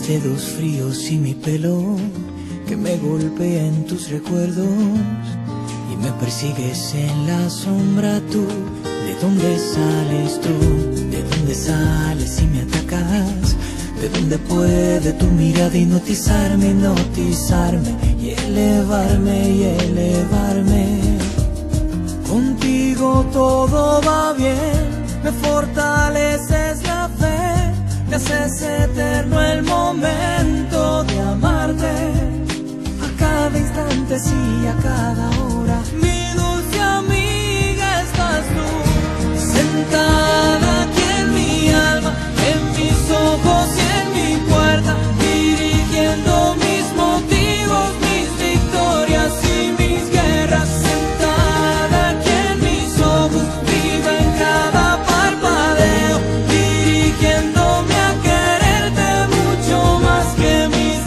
dedos fríos y mi pelo que me golpea en tus recuerdos y me persigues en la sombra tú. ¿De dónde sales tú? ¿De dónde sales y me atacas? ¿De dónde puede tu mirada hipnotizarme, hipnotizarme y elevarme y elevarme? Contigo todo va bien, me fortaleces la fe, me haces eterno el momento de amarte. A cada instante, sí, a cada hora, mi dulce amiga estás tú, sentada aquí en mi alma, en mis ojos y en mi puerta, dirigiendo mis motivos, mis victorias y mis guerras. Sentada aquí en mis ojos, viva en cada parpadeo, dirigiéndome a quererte mucho más que mis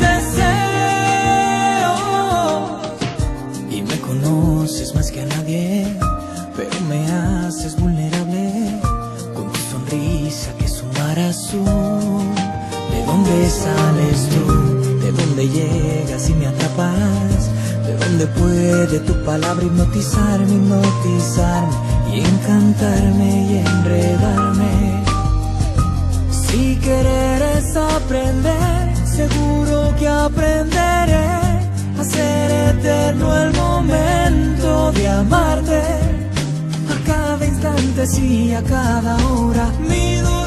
deseos. Y me conoces más que a nadie, pero me haces vulnerable con tu sonrisa que es un mar azul. ¿De dónde sales tú? ¿De dónde llegas y me atrapas? ¿De dónde puede tu palabra hipnotizarme, hipnotizarme y encantarme y enredarme? Si querer es aprender, seguro que aprenderé a ser eterno el momento de amarte. A cada instante, sí, a cada hora, mi